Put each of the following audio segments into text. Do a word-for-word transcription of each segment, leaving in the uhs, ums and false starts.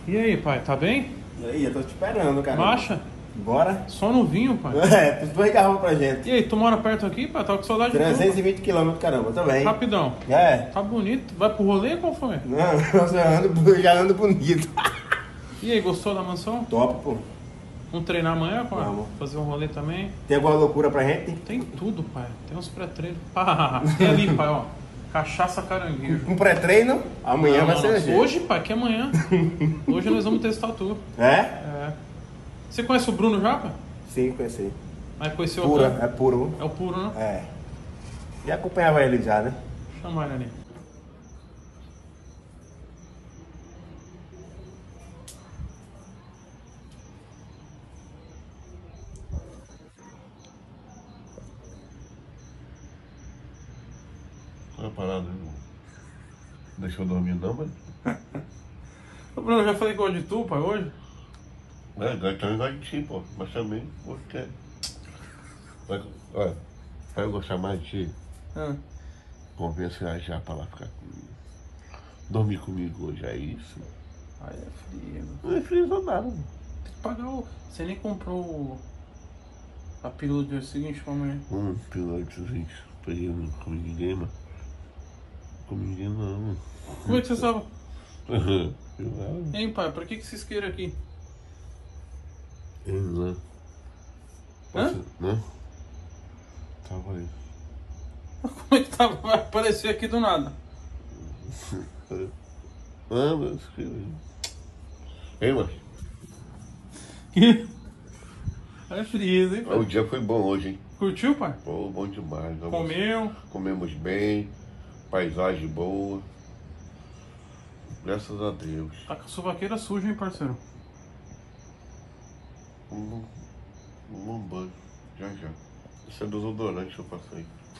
E aí, pai, tá bem? E aí, eu tô te esperando, cara. Marcha? Bora? Só no vinho, pai. É, tu dois garrafas pra gente. E aí, tu mora perto aqui, pai? Tava com saudade de trezentos e vinte quilômetros, caramba, também. Rapidão. É. Tá bonito. Vai pro rolê? Qual foi? Não, eu já ando, já ando bonito. E aí, gostou da mansão? Top, pô. Vamos treinar amanhã, pai? Vamos. Fazer um rolê também? Tem alguma loucura pra gente? Tem tudo, pai. Tem uns pré-treinos. Ah, tem ali, pai, ó. Cachaça caranguejo. Um pré-treino? Amanhã Não, vai não, ser não. a gente. Hoje, pai, que amanhã. Hoje nós vamos testar tudo. É? É. Você conhece o Bruno já, pai? Sim, conheci. Mas conheceu Pura, o é puro. É o puro, né? É. E acompanhava ele já, né? Chama ele ali. Não é parado, não deixou eu dormir não, mas... Ô, Bruno, eu já falei que eu gosto de tu, pai, hoje? É, Gaetano gosta de ti, pô, mas também você. Mas, olha, pra eu gostar mais de ti, Ah. convence a já pra lá ficar comigo. Dormir comigo hoje, é isso. Ai, é frio. Não é frio nada, mano. Tem que pagar o... Você nem comprou o... a pílula do dia seguinte pra amanhã. Hum, piloto, gente, peguei, não comi ninguém, mano. Comi ninguém não, mano. Como é que você sabe? Eu Hein, pai, pra que que vocês queiram aqui? não. Hã? Não? Tava aí. Como é que tá? Vai aparecer aqui do nada. Ah, mas... Ei, mano. Que? É frio, hein, pai? O dia foi bom hoje, hein? Curtiu, pai? Pô, bom demais. Vamos- Comeu? Comemos bem, paisagem boa. Graças a Deus. Tá com a suvaqueira suja, hein, parceiro? Um, um banho, já já. Esse é desodorante que eu passei.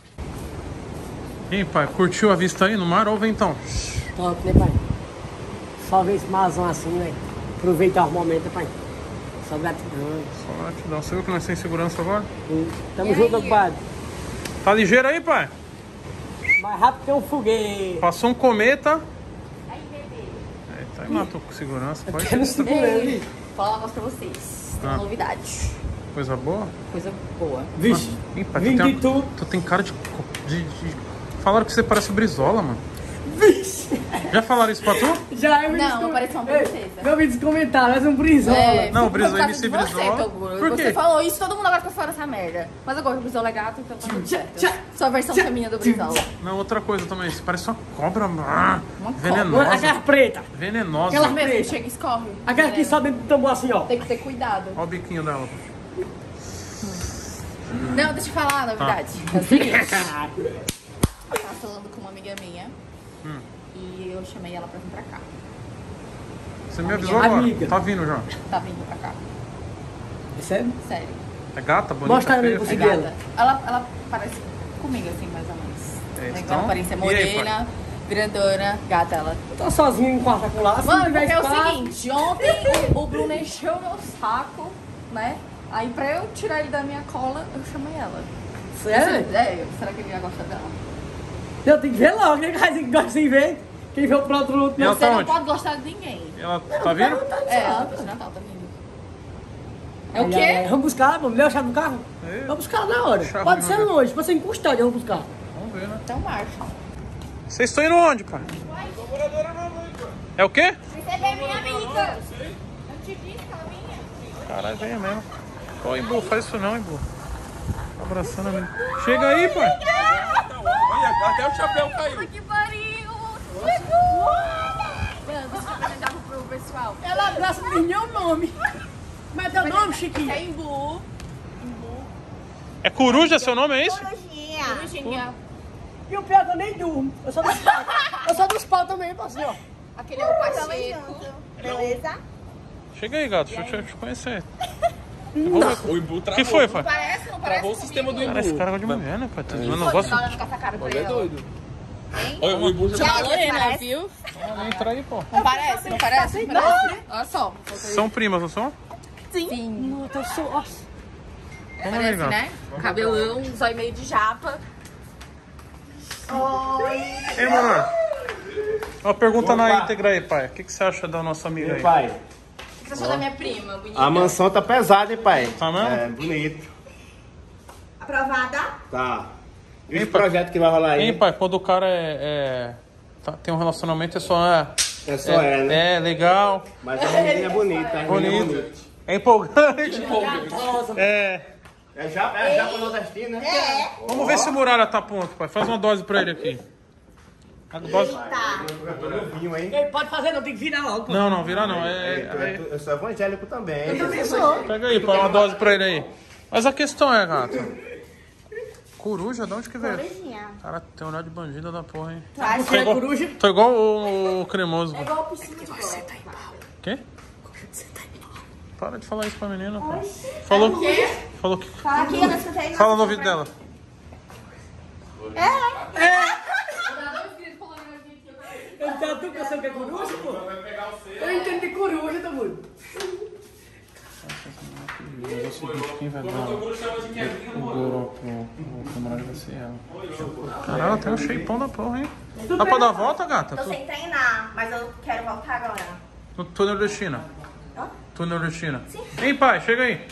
E aí, pai, curtiu a vista aí no mar ou ventão? Top, né, pai? Só ver esse marzão assim, né? Aproveitar o momento, né, pai? Só gratidão. Só gratidão. Você viu que nós temos segurança agora? Sim. Tamo junto, compadre. Tá ligeiro aí, pai? Mais rápido que um foguete. Passou um cometa. Aí, bebê. É, tá aí, matou com segurança. Pode Quero ser. segurar. Fala um negócio pra vocês. Tem uma Ah. novidade. Coisa boa. Coisa boa. Vixe, Ih, pai, vim tu, tem de uma- tu. tu tem cara de, de, de... Falaram que você parece o Brizola, mano. Vixe. Já falaram isso pra tu? Já é Não, eu pareço uma princesa. Eu vi comentário, mas um brisola. É, Não, o fico Brizola, por causa M C de você, Brizola. Toguro. Por quê? Você falou isso, todo mundo agora fica falando essa merda. Mas eu gosto do Brizola é gato, então tá tudo certo. Sua versão feminina do Brizola. Não, outra coisa também. Você parece uma cobra, mano. Uma Venenosa. Aquela preta. Venenosa. Aquela- Mesmo, preta. chega e escorre. Aquela que É, só dentro do tambor assim, ó. Tem que ter cuidado. Olha o biquinho dela. Não, deixa eu falar a novidade. É o seguinte. Eu tava falando com uma amiga minha. Hum. E eu chamei ela pra vir pra cá. Você me avisou agora. Amiga. Tá vindo já. Tá vindo pra cá. Sério? Sério. É gata, bonita, Mostra feia? aí pra É você. gata. Ela, ela parece comigo, assim, mais ou menos. É, Tem então, uma aparência e aí, morena, grandona, gata ela. Eu tô sozinho em quarta com laço. Mano, se tiver porque é o espaço- seguinte, ontem o, o Bruno encheu meu saco, né? Aí pra eu tirar ele da minha cola, eu chamei ela. Sério? É, será que ele ia gostar dela? Eu tenho que ver logo. Quem que gosta sem ver? Quem vê o pro outro luto E ela Você tá não onde? pode gostar de ninguém. Ela tá vindo? É, ela tá de Natal, tá vindo. É o Aí, quê? aí, Vamos buscar, vamos ler a chave do carro? É. Vamos buscar na hora. Chave Pode no ser meu. longe, pode ser encostado, vamos buscar. Vamos ver, né? Então marcha. Vocês estão indo onde, pai? É o quê? Você é minha amiga. Eu te disse que ela vinha. Caralho, vem mesmo. Ô, Imbu, faz isso não, Imbu. Abraçando a mim. Chega aí, pai. Olha, até o chapéu caiu. Que pariu! Chegou! Mano, deixa eu apresentar pro pessoal. Ela abraça meu nome. Mas teu nome, Chiquinho? É Imbu. É Coruja seu nome, é isso? Corujinha. E o pior é que eu nem durmo. Eu sou dos pau. Eu sou dos pau também, assim, ó. Aquele é o Pacheco. Beleza? Chega aí, gato. Deixa eu te, te conhecer. Vamos ver. O Imbu O travou. que foi, pai? Parece, não parece? Travou o sistema do comigo? Cara, esse Imbu. cara gosta de mulher, né, pai? Tu- Eu não Pode gosto. dar olhando com essa cara pra Mas é ela. doido. Olha, o Imbu já Já tá... Lorena, viu? Entra aí, pô. Não parece, não parece? Não parece? Olha só. São primas, não são? Sim. Nossa, eu sou... Nossa. Vamos Parece, aí, né? Cabelão, zóio meio de japa. Ei, mano. Uma pergunta Opa. na íntegra aí, pai. O que, que você acha da nossa amiga Meu aí? pai, O que você achou da minha prima? Bonita. a mansão tá pesada, hein, pai? Tá mesmo? É, bonito. Aprovada? Tá. E Hein, esse pai? projeto que vai rolar aí? Hein, pai, quando o cara é. é- tá- tem um relacionamento, é só. É, É só é, né? é legal, Mas a menina é bonita, a menina é bonito, bonita. é empolgante. É. É já, é já pro nordestino, né? É. Vamos ver se o Muralha tá pronto, pai. Faz uma dose pra ele aqui. A dose... Vinho, hein? Ele pode fazer, não tem que virar logo. Não, não, virar não. É, Eu, é- eu, eu sou evangélico também. Pega aí, pai, uma dose pra ele aí. Mas a questão é, gata. Coruja, de onde que veio? Cara, tem olhar de bandida da porra, hein? Você é coruja? Tô igual o, o cremoso. É igual piscina de bola. Quê? Para de falar isso pra menina, pô. Falou, falou que... Fala aqui, eu não escutei nada. Fala no ouvido dela. Eu tava tão pensando que é coruja, pô. Eu entendo que é coruja, tá muito. É o seguinte, quem vai dar o goro pro, pro camarada vai ser ela. Caralho, ela tem um shapeão da porra, hein? Dá pra dar a volta, gata? Tô Tu, sem treinar, mas eu quero voltar agora. tu, tu nordestina? Tu nordestina? Sim. Hein, pai, chega aí.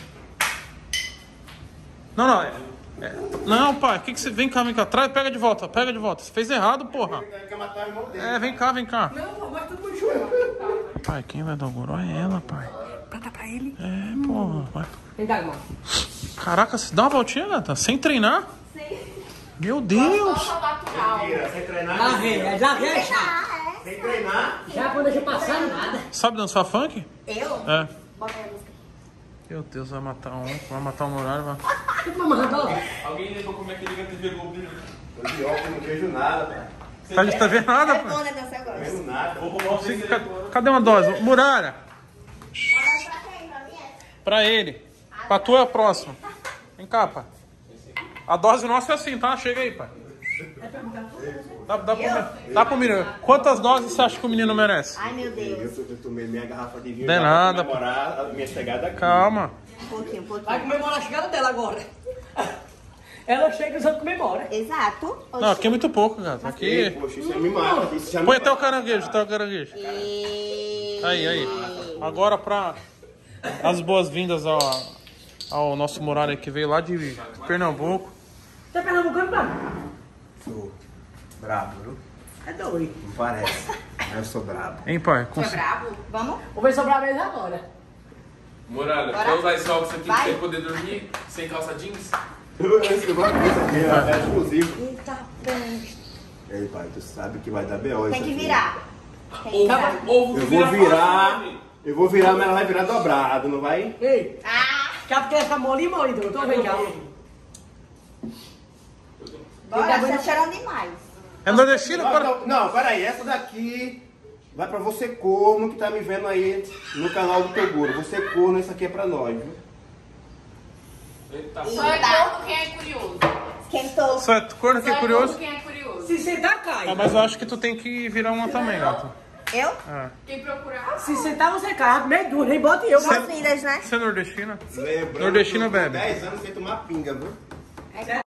Não, não. É, é- não, pai, que que você... Vem cá, vem cá. Traz, pega de volta, pega de volta. Você fez errado, porra. Quer matar o irmão dele. É, vem cá, vem cá. Não, mas todo mundo junto. Pai, quem vai dar o goro é ela, pai. Pra dar pra ele. É, porra. Vai. Vem cá, irmão. Caraca, você dá uma voltinha, gata? Sem treinar? Meu Deus. Tira, sem treinar. Já vem, é, já vem, já. Sem treinar. Já quando eu passar, nada. Sabe dançar funk? Eu? É. Bota aí a música. Meu Deus, vai matar um, vai matar um horário, vai. Tu vai amarrar dólar? Alguém lembrou como é que liga a T V Globo? Tô de óculos, não vejo nada, pai. Tá, a gente tá vendo nada, É pô. bom, né, dança agora? Não vejo nada. Vou arrumar Sim, vocês ca- aí. cadê uma dose? Muralha, Bota pra quem? Pra mim? pra ele. Pra tu é a próxima. Vem cá, pai. A dose nossa é assim, tá? Chega aí, pai. Dá, dá, pro, dá pro menino. Quantas doses você acha que o menino merece? Ai, meu Deus. Eu, tô- eu tomei minha garrafa de vinho Não é já pra nada, comemorar a minha chegada aqui. Calma. Um pouquinho, um Vai pouquinho. comemorar a chegada dela agora. Ela chega e os outros comemoram. Exato. Não, aqui é muito pouco, gata. Ei, Aqui. poxa, isso aí me mata. Isso já me Põe até o mata. caranguejo, até o caranguejo. E... Aí, aí. Agora pra as boas-vindas ao, ao nosso Muralha que veio lá de Pernambuco. Tá pernambucano, pai? Sou brabo, viu? É doido. Não parece. Mas eu sou brabo. Hein, pai? Foi brabo? Vamos? Vou ver sobrar a vez agora. Muralha, Bora. quer usar esse óculos aqui pra Vai. você poder dormir sem calça jeans? Esse negócio aqui é exclusivo. Eita, peste. Ei, pai, tu sabe que vai dar B O isso Tem que aqui. virar. Tem que Ou, virar. ou Eu vou pra virar. fora, Eu vou virar, mas ela vai virar dobrado, não vai? Ei, Ah, cabe que essa molinha, molinha, doutor, vem cá. bora, você tá cheirando demais. É nordestino? Não, Para... não, não, peraí, essa daqui vai pra você corno que tá me vendo aí no canal do Toguro. Você corno, isso aqui é pra nós, viu? Eita, Só é corno quem é curioso. Esquentou. Só é corno que Só é é curioso. corno quem é curioso. Se sentar, cai. Ah, mas eu acho que tu tem que virar uma também, gato. Eu? É. Quem procurar. Se sentar, você cai. Meio duro, nem bota eu. Boas-vindas, né? Você é nordestina? Lembrando Nordestino que eu tô bebe. dez anos sem tomar pinga, viu? É